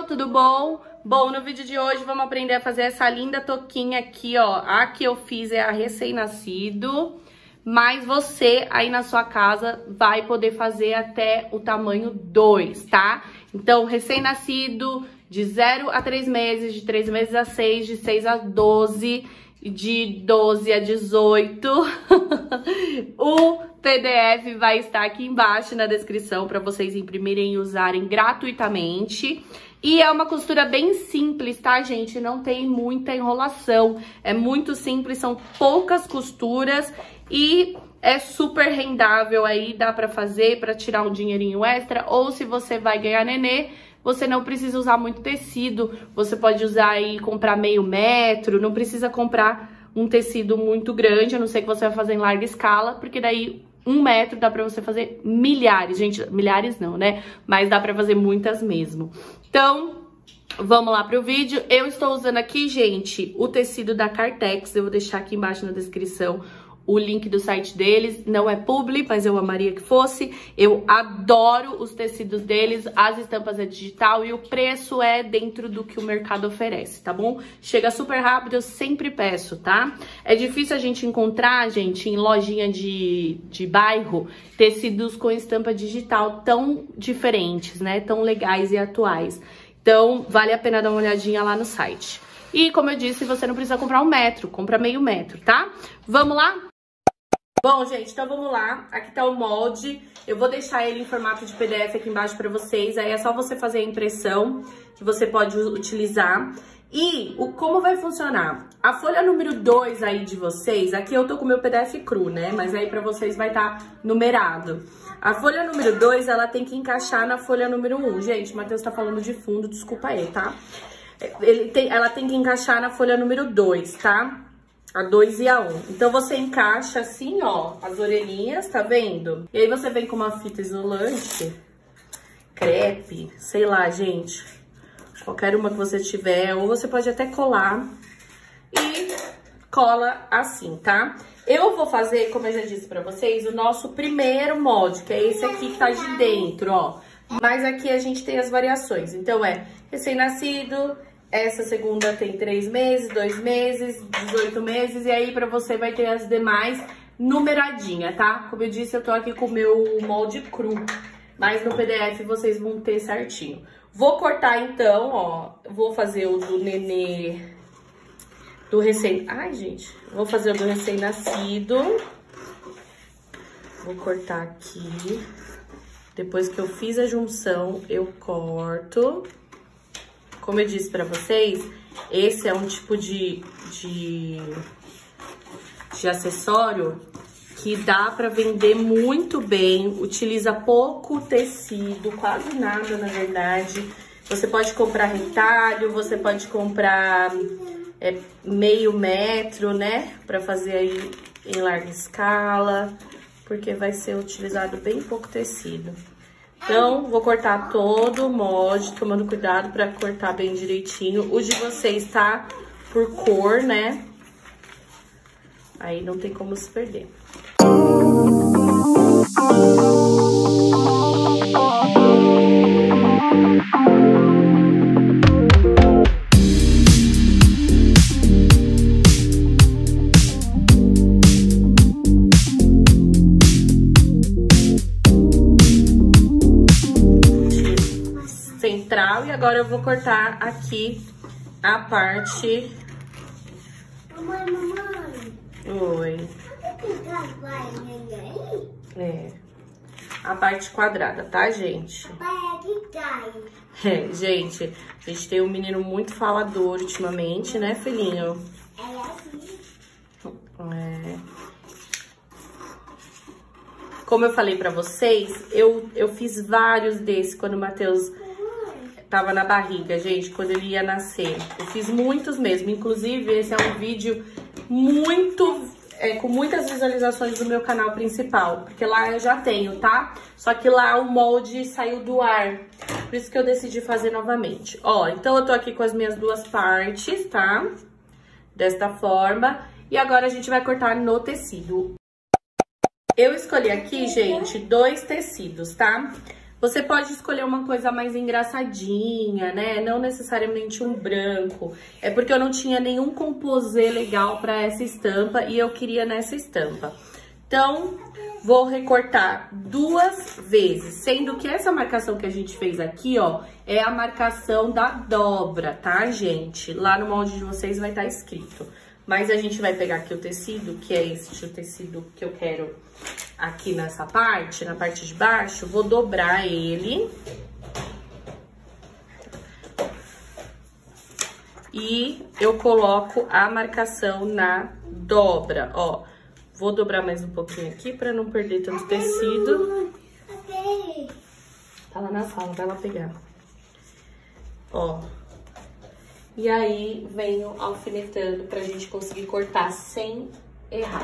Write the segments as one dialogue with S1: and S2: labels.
S1: tudo bom? Bom, no vídeo de hoje vamos aprender a fazer essa linda touquinha aqui, ó. A que eu fiz é a recém-nascido, mas você aí na sua casa vai poder fazer até o tamanho 2, tá? Então, recém-nascido, de 0 a 3 meses, de 3 meses a 6, de 6 a 12, de 12 a 18. O PDF vai estar aqui embaixo na descrição para vocês imprimirem e usarem gratuitamente. E é uma costura bem simples, tá, gente? Não tem muita enrolação. É muito simples, são poucas costuras e é super rendável aí, dá pra fazer pra tirar um dinheirinho extra. Ou se você vai ganhar nenê, você não precisa usar muito tecido. Você pode usar aí, comprar meio metro, não precisa comprar um tecido muito grande, a não ser que você vai fazer em larga escala, porque daí 1 metro dá pra você fazer milhares. Gente, milhares não, né? Mas dá pra fazer muitas mesmo. Então, vamos lá pro vídeo. Eu estou usando aqui, gente, o tecido da Cartex. Eu vou deixar aqui embaixo na descrição o link do site deles. Não é publi, mas eu amaria que fosse. Eu adoro os tecidos deles, as estampas é digital e o preço é dentro do que o mercado oferece, tá bom? Chega super rápido, eu sempre peço, tá? É difícil a gente encontrar, gente, em lojinha de bairro, tecidos com estampa digital tão diferentes, né? Tão legais e atuais. Então, vale a pena dar uma olhadinha lá no site. E, como eu disse, você não precisa comprar 1 metro, compra meio metro, tá? Vamos lá? Bom, gente, então vamos lá. Aqui tá o molde. Eu vou deixar ele em formato de PDF aqui embaixo pra vocês. Aí é só você fazer a impressão que você pode utilizar. E como vai funcionar? A folha número 2 aí de vocês, aqui eu tô com o meu PDF cru, né? Mas aí pra vocês vai estar numerado. A folha número 2, ela tem que encaixar na folha número 1. Gente, o Matheus tá falando de fundo, desculpa aí, tá? Ela tem que encaixar na folha número 2, tá? A 2 e a 1. Então, você encaixa assim, ó, as orelhinhas, tá vendo? E aí, você vem com uma fita isolante, crepe, sei lá, gente. Qualquer uma que você tiver, ou você pode até colar. E cola assim, tá? Eu vou fazer, como eu já disse pra vocês, o nosso primeiro molde, que é esse aqui que tá de dentro, ó. Mas aqui a gente tem as variações. Então, é recém-nascido. Essa segunda tem 3 meses, 2 meses, 18 meses. E aí, pra você, vai ter as demais numeradinha, tá? Como eu disse, eu tô aqui com o meu molde cru. Mas no PDF vocês vão ter certinho. Vou cortar, então, ó. Vou fazer o do nenê... Ai, gente. Vou fazer o do recém-nascido. Vou cortar aqui. Depois que eu fiz a junção, eu corto. Como eu disse pra vocês, esse é um tipo de acessório que dá pra vender muito bem, utiliza pouco tecido, quase nada, na verdade. Você pode comprar retalho, você pode comprar meio metro, né? Pra fazer aí em larga escala, porque vai ser utilizado bem pouco tecido. Então, vou cortar todo o molde, tomando cuidado pra cortar bem direitinho. O de vocês tá por cor, né? Aí não tem como se perder. Central, e agora eu vou cortar aqui a parte...
S2: Mamãe.
S1: Oi. A parte quadrada, tá, gente? Gente, a gente tem um menino muito falador ultimamente, né, filhinho? Como eu falei pra vocês, eu fiz vários desses quando o Matheus tava na barriga, gente, quando ele ia nascer. Eu fiz muitos mesmo, inclusive esse é um vídeo com muitas visualizações do meu canal principal, porque lá eu já tenho, tá? Só que lá o molde saiu do ar, por isso que eu decidi fazer novamente. Ó, então eu tô aqui com as minhas 2 partes, tá? Desta forma, e agora a gente vai cortar no tecido. Eu escolhi aqui, gente, 2 tecidos, tá? Você pode escolher uma coisa mais engraçadinha, né? Não necessariamente um branco. É porque eu não tinha nenhum composê legal pra essa estampa e eu queria nessa estampa. Então, vou recortar 2 vezes, sendo que essa marcação que a gente fez aqui, ó, é a marcação da dobra, tá, gente? Lá no molde de vocês vai estar escrito. Mas a gente vai pegar aqui o tecido, que é este o tecido que eu quero aqui nessa parte, na parte de baixo, vou dobrar ele. E eu coloco a marcação na dobra, ó. Vou dobrar mais um pouquinho aqui pra não perder tanto tecido. Tá lá na sala, vai lá pegar. Ó. E aí, venho alfinetando pra gente conseguir cortar sem errar.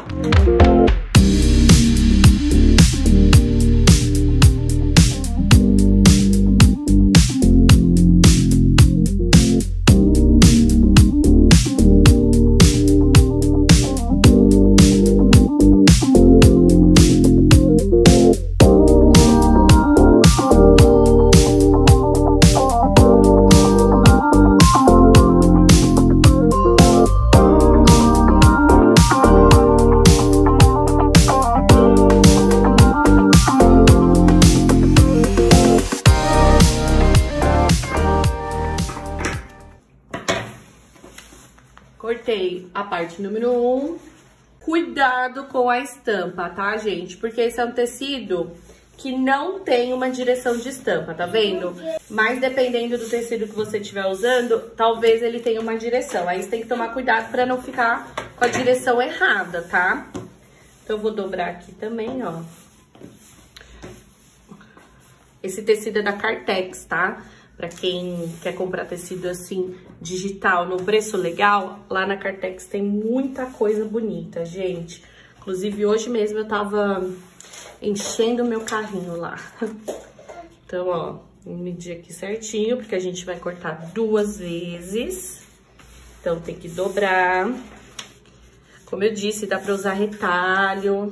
S1: Cortei a parte número 1. Cuidado com a estampa, tá, gente? Porque esse é um tecido que não tem uma direção de estampa, tá vendo? Mas dependendo do tecido que você estiver usando, talvez ele tenha uma direção. Aí você tem que tomar cuidado pra não ficar com a direção errada, tá? Então, eu vou dobrar aqui também, ó. Esse tecido é da Cartex, tá? Pra quem quer comprar tecido assim, digital, no preço legal, lá na Cartex tem muita coisa bonita, gente. Inclusive, hoje mesmo eu tava enchendo o meu carrinho lá. Então, ó, vou medir aqui certinho, porque a gente vai cortar 2 vezes. Então, tem que dobrar. Como eu disse, dá pra usar retalho.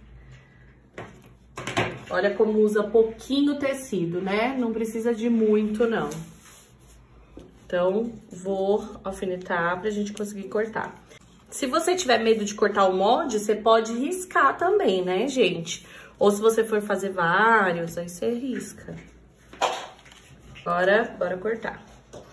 S1: Olha como usa pouquinho tecido, né? Não precisa de muito, não. Então, vou alfinetar pra gente conseguir cortar. Se você tiver medo de cortar o molde, você pode riscar também, né, gente? Ou se você for fazer vários, aí você risca. Bora cortar.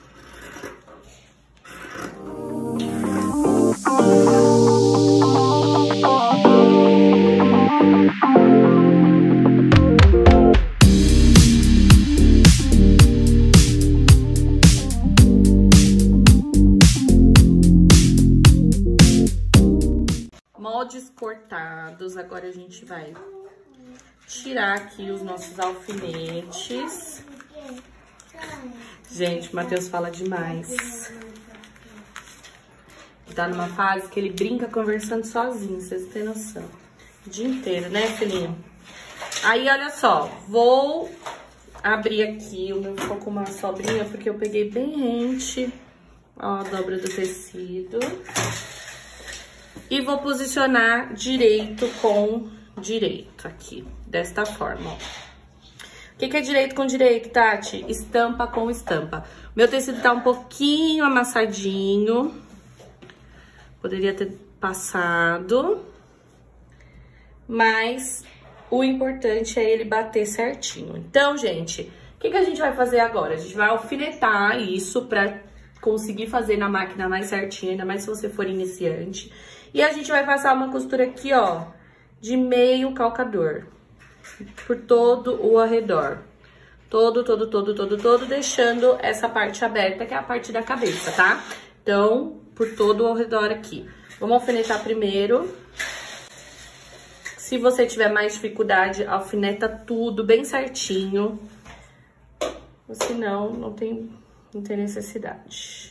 S1: Moldes cortados, agora a gente vai tirar aqui os nossos alfinetes. Gente, o Matheus fala demais. Tá numa fase que ele brinca conversando sozinho, vocês não têm noção. O dia inteiro, né, filhinho? Aí, olha só, vou abrir aqui, o meu ficou com uma sobrinha, porque eu peguei bem rente, ó, a dobra do tecido. E vou posicionar direito com direito aqui, desta forma, ó. O que é direito com direito, Tati? Estampa com estampa. Meu tecido tá um pouquinho amassadinho. Poderia ter passado. Mas o importante é ele bater certinho. Então, gente, o que a gente vai fazer agora? A gente vai alfinetar isso pra conseguir fazer na máquina mais certinho, ainda mais se você for iniciante. E a gente vai passar uma costura aqui, ó, de meio calcador, por todo o arredor. Todo, deixando essa parte aberta, que é a parte da cabeça, tá? Então, por todo o arredor aqui. Vamos alfinetar primeiro. Se você tiver mais dificuldade, alfineta tudo bem certinho. Ou senão, não tem necessidade.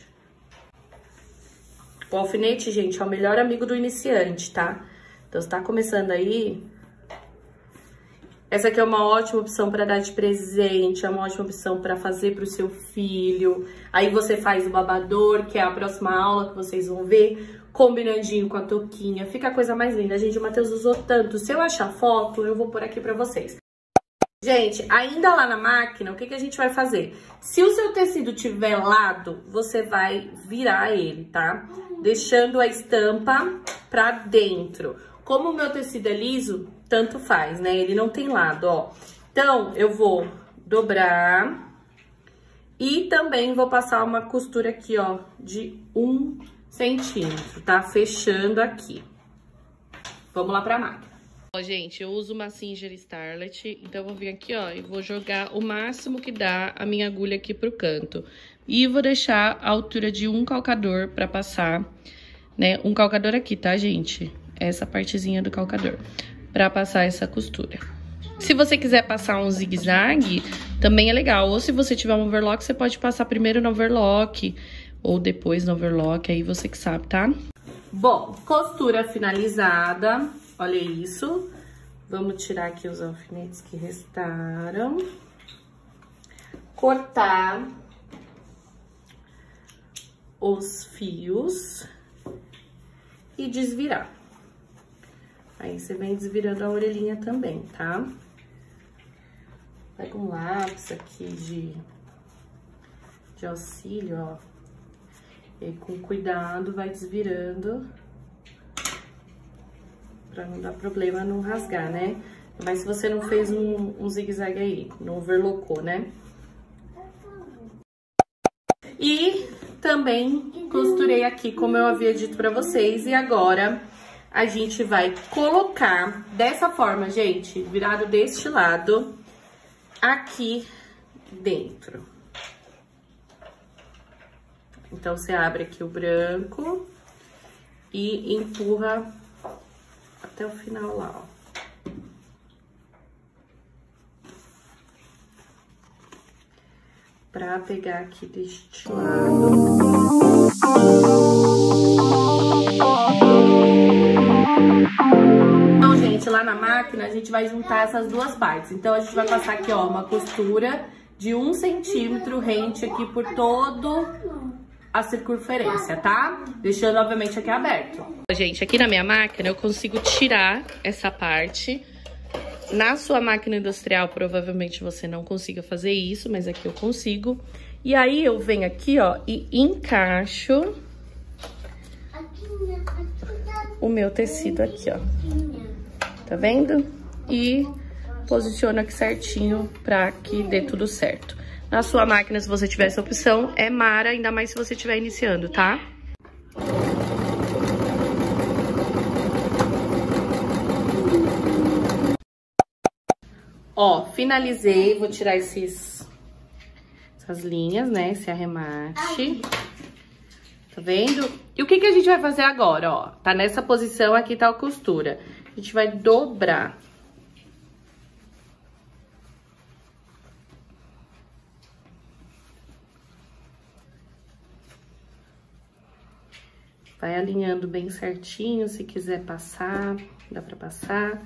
S1: O alfinete, gente, é o melhor amigo do iniciante, tá? Então, você tá começando aí, essa aqui é uma ótima opção para dar de presente, é uma ótima opção para fazer pro seu filho. Aí você faz o babador, que é a próxima aula que vocês vão ver, combinandinho com a touquinha. Fica a coisa mais linda, gente. O Matheus usou tanto. Se eu achar foto, eu vou pôr aqui pra vocês. Gente, ainda lá na máquina, o que a gente vai fazer? Se o seu tecido tiver lado, você vai virar ele, tá? Deixando a estampa pra dentro. Como o meu tecido é liso, tanto faz, né? Ele não tem lado, ó. Então, eu vou dobrar e também vou passar uma costura aqui, ó, de 1 centímetro, tá? Fechando aqui. Vamos lá pra máquina. Ó, gente, eu uso uma Singer Starlet, então eu vou vir aqui, ó, e vou jogar o máximo que dá a minha agulha aqui pro canto. E vou deixar a altura de um calcador pra passar, né, um calcador aqui, tá, gente? Essa partezinha do calcador, pra passar essa costura. Se você quiser passar um zigue-zague, também é legal. Ou se você tiver um overlock, você pode passar primeiro no overlock, ou depois no overlock, aí você que sabe, tá? Bom, costura finalizada. Olha isso. Vamos tirar aqui os alfinetes que restaram. Cortar os fios e desvirar. Aí, você vem desvirando a orelhinha também, tá? Pega um lápis aqui de auxílio, ó. E com cuidado vai desvirando. Pra não dar problema, não rasgar, né? Mas se você não fez um zigue-zague aí, não overlocou, né? E também costurei aqui, como eu havia dito pra vocês. E agora, a gente vai colocar dessa forma, gente, virado deste lado, aqui dentro. Então, você abre aqui o branco e empurra até o final lá, ó. Pra pegar aqui deste lado. Então, gente, lá na máquina a gente vai juntar essas duas partes. Então, a gente vai passar aqui, ó, uma costura de 1 centímetro rente aqui por todo a circunferência, tá? Deixando, obviamente, aqui aberto. Gente, aqui na minha máquina eu consigo tirar essa parte. Na sua máquina industrial, provavelmente você não consiga fazer isso, mas aqui eu consigo. E aí, eu venho aqui, ó, e encaixo o meu tecido aqui, ó. Tá vendo? E posiciono aqui certinho pra que dê tudo certo. Na sua máquina, se você tiver essa opção, é mara, ainda mais se você estiver iniciando, tá? Ó, finalizei, vou tirar essas linhas, né? Esse arremate. Tá vendo? E o que a gente vai fazer agora, ó? Tá nessa posição, aqui tá a costura. A gente vai dobrar. Vai alinhando bem certinho, se quiser passar, dá pra passar.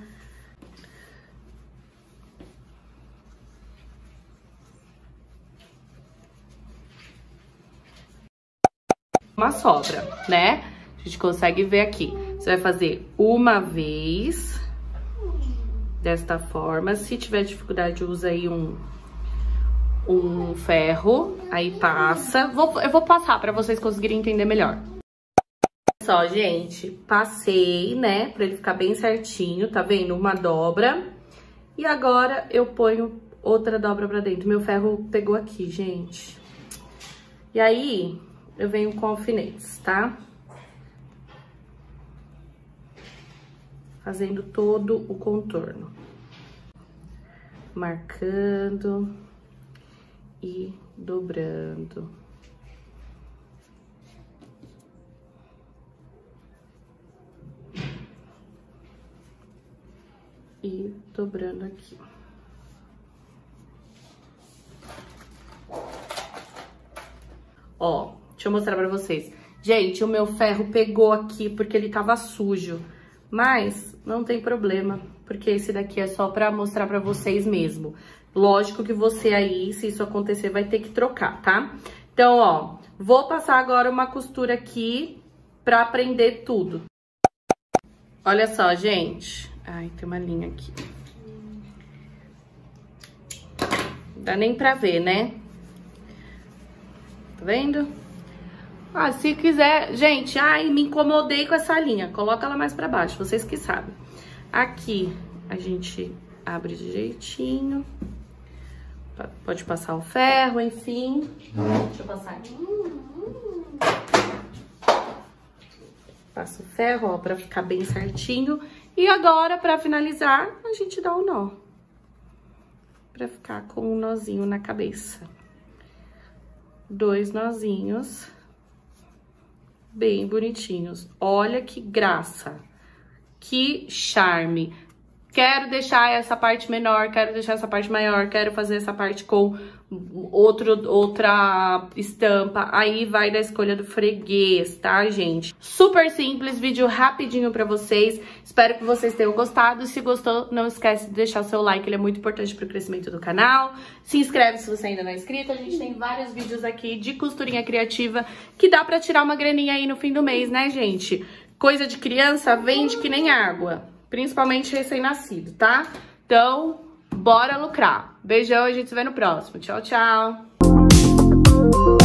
S1: Uma sobra, né? A gente consegue ver aqui. Você vai fazer uma vez, desta forma. Se tiver dificuldade, usa aí um ferro, aí passa. Eu vou passar pra vocês conseguirem entender melhor. Só, gente, passei, né, pra ele ficar bem certinho, tá vendo? Uma dobra. E agora eu ponho outra dobra pra dentro. Meu ferro pegou aqui, gente. E aí, eu venho com alfinetes, tá? Fazendo todo o contorno. Marcando e dobrando. E dobrando aqui. Ó, deixa eu mostrar pra vocês. Gente, o meu ferro pegou aqui porque ele tava sujo. Mas não tem problema, porque esse daqui é só pra mostrar pra vocês mesmo. Lógico que você aí, se isso acontecer, vai ter que trocar, tá? Então, ó, vou passar agora uma costura aqui pra prender tudo. Olha só, gente. Ai, tem uma linha aqui. Dá nem pra ver, né? Tá vendo? Ah, se quiser... Gente, ai, me incomodei com essa linha. Coloca ela mais pra baixo, vocês que sabem. Aqui, a gente abre de jeitinho. Pode passar o ferro, enfim. Deixa eu passar aqui. Passa o ferro, ó, pra ficar bem certinho. E agora, pra finalizar, a gente dá o nó. Pra ficar com um nozinho na cabeça. 2 nozinhos. Bem bonitinhos. Olha que graça. Que charme. Quero deixar essa parte menor, quero deixar essa parte maior, quero fazer essa parte com outra estampa. Aí vai da escolha do freguês, tá, gente? Super simples, vídeo rapidinho pra vocês. Espero que vocês tenham gostado. Se gostou, não esquece de deixar o seu like, ele é muito importante pro crescimento do canal. Se inscreve se você ainda não é inscrito. A gente tem vários vídeos aqui de costurinha criativa que dá pra tirar uma graninha aí no fim do mês, né, gente? Coisa de criança vende que nem água. Principalmente recém-nascido, tá? Então, bora lucrar. Beijão, a gente se vê no próximo. Tchau, tchau!